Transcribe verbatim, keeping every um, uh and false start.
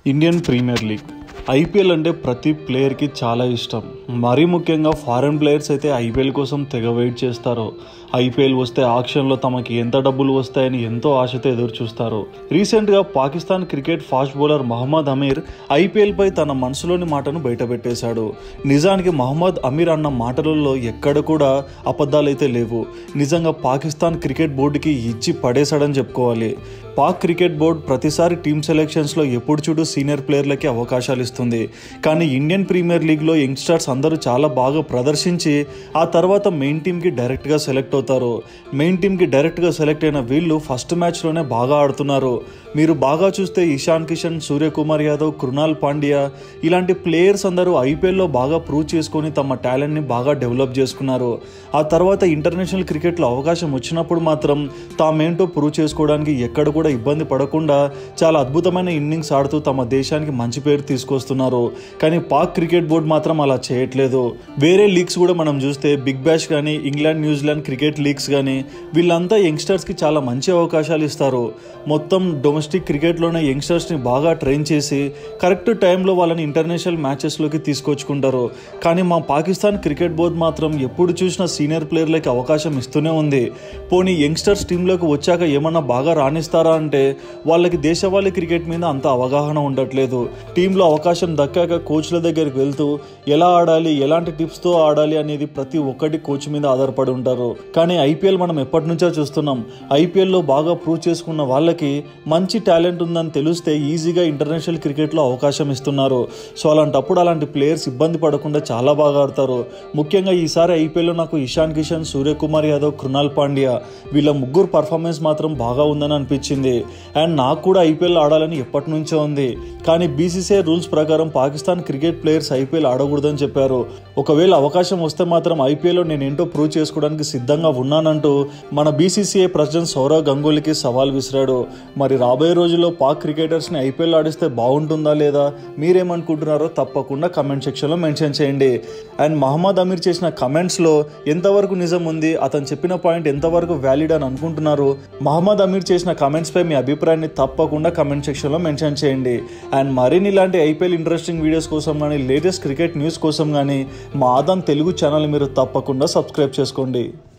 Indian premier league IPL అంటే ప్రతి ప్లేయర్కి చాలా ఇష్టం. మరీ ముఖ్యంగా ఫారెన్ ప్లేయర్స్ అయితే ఐపీఎల్ కోసం తెగ వెయిట్ చేస్తారు. ఐపీఎల్ వస్తే ఆక్షన్లో తమకి ఎంత డబ్బులు వస్తాయని ఎంతో ఆశతో ఎదురు చూస్తారు. రీసెంట్గా Pakistan cricket fast bowler Mohammad Amir ఐపీఎల్పై తన మనసులోని మాటను బయటపెట్టేశాడు. నిజానికి మహమ్మద్ అమీర్ అన్న మాటలలో ఎక్కడ కూడా అబద్ధాలైతే లేవు. నిజంగా పాకిస్తాన్ క్రికెట్ బోర్డుకి ఇచ్చి పడేశాడని చెప్పుకోవాలి. పాక్ క్రికెట్ బోర్డు ప్రతిసారి టీమ్ సెలెక్షన్స్లో ఎప్పుడు చూడు సీనియర్ ప్లేయర్లకి అవకాశాలు ఇస్తుంది. కానీ ఇండియన్ ప్రీమియర్ లీగ్లో యంగ్స్టర్స్ అందరూ చాలా బాగా ప్రదర్శించి ఆ తర్వాత మెయిన్ టీమ్కి డైరెక్ట్గా సెలెక్ట్ అవుతారు. మెయిన్ టీమ్కి డైరెక్ట్గా సెలెక్ట్ అయిన వీళ్ళు ఫస్ట్ మ్యాచ్లోనే బాగా ఆడుతున్నారు. మీరు బాగా చూస్తే ఇషాన్ కిషన్, సూర్యకుమార్ యాదవ్, కృణాల్ పాండ్యా ఇలాంటి ప్లేయర్స్ అందరూ ఐపీఎల్లో బాగా ప్రూవ్ చేసుకొని తమ టాలెంట్ని బాగా డెవలప్ చేసుకున్నారు. ఆ తర్వాత ఇంటర్నేషనల్ క్రికెట్లో అవకాశం వచ్చినప్పుడు మాత్రం తామేంటో ప్రూవ్ చేసుకోవడానికి ఎక్కడ కూడా ఇబ్బంది పడకుండా చాలా అద్భుతమైన ఇన్నింగ్స్ ఆడుతూ తమ దేశానికి మంచి పేరు తీసుకొస్తున్నారు. కానీ పాక్ క్రికెట్ బోర్డు మాత్రం అలా చేయట్లేదు. వేరే లీగ్స్ కూడా మనం చూస్తే బిగ్ బ్యాష్ కానీ, ఇంగ్లాండ్ న్యూజిలాండ్ క్రికెట్ లీగ్స్ కానీ వీళ్ళంతా యంగ్స్టర్స్కి చాలా మంచి అవకాశాలు ఇస్తారు. మొత్తం డొమెస్టిక్ క్రికెట్లోనే యంగ్స్టర్స్ని బాగా ట్రైన్ చేసి కరెక్ట్ టైంలో వాళ్ళని ఇంటర్నేషనల్ మ్యాచెస్లోకి తీసుకొచ్చుకుంటారు. కానీ మా పాకిస్తాన్ క్రికెట్ బోర్డు మాత్రం ఎప్పుడు చూసినా సీనియర్ ప్లేయర్లకి అవకాశం ఇస్తూనే ఉంది. పోనీ యంగ్స్టర్స్ టీంలోకి వచ్చాక ఏమన్నా బాగా రాణిస్తారా అంటే వాళ్ళకి దేశవాళీ క్రికెట్ మీద అంత అవగాహన ఉండట్లేదు. టీంలో అవకాశం దక్కాక కోచ్ల దగ్గరికి వెళ్తూ ఎలా ఆడాలి, ఎలాంటి టిప్స్తో ఆడాలి అనేది ప్రతి ఒక్కటి కోచ్ మీద ఆధారపడి ఉంటారు. కానీ ఐపీఎల్ మనం ఎప్పటి నుంచో చూస్తున్నాం. ఐపీఎల్లో బాగా ప్రూవ్ చేసుకున్న వాళ్ళకి మంచి టాలెంట్ ఉందని తెలిస్తే ఈజీగా ఇంటర్నేషనల్ క్రికెట్లో అవకాశం ఇస్తున్నారు. సో అలాంటప్పుడు అలాంటి ప్లేయర్స్ ఇబ్బంది పడకుండా చాలా బాగా ఆడతారు. ముఖ్యంగా ఈసారి ఐపీఎల్లో నాకు ఇషాన్ కిషన్, సూర్యకుమార్ యాదవ్, కృణాల్ పాండ్యా వీళ్ళ ముగ్గురు పర్ఫార్మెన్స్ మాత్రం బాగా ఉందని అనిపించింది. అండ్ నాకు కూడా ఐపీఎల్ ఆడాలని ఎప్పటి నుంచో ఉంది. కానీ బీసీసీఐ రూల్స్ ప్రకారం పాకిస్తాన్ క్రికెట్ ప్లేయర్స్ ఐపీఎల్ ఆడకూడదని చెప్పారు. ఒకవేళ అవకాశం వస్తే మాత్రం ఐపీఎల్లో నేను ఏంటో ప్రూవ్ చేసుకోవడానికి సిద్ధంగా ఉన్నానంటూ మన బీసీసీఐ ప్రెసిడెంట్ సౌరవ్ గంగూలీకి సవాల్ విసిరాడు. మరి రాబోయే రోజుల్లో పాక్ క్రికెటర్స్ని ఐపీఎల్ ఆడిస్తే బాగుంటుందా లేదా, మీరేమనుకుంటున్నారో తప్పకుండా కమెంట్ సెక్షన్లో మెన్షన్ చేయండి. అండ్ మహమ్మద్ అమీర్ చేసిన కమెంట్స్లో ఎంతవరకు నిజం ఉంది, అతను చెప్పిన పాయింట్ ఎంతవరకు వ్యాలిడ్ అని అనుకుంటున్నారు? మహమ్మద్ అమీర్ చేసిన కమెంట్స్పై మీ అభిప్రాయాన్ని తప్పకుండా కమెంట్ సెక్షన్లో మెన్షన్ చేయండి. అండ్ మరిన్ని ఇలాంటి ఐపీఎల్ ఇంట్రెస్టింగ్ వీడియోస్ కోసం కానీ, లేటెస్ట్ క్రికెట్ న్యూస్ కోసం కానీ మా ఆదాన్ తెలుగు ఛానల్ మీరు తప్పకుండా సబ్స్క్రైబ్ చేసుకోండి.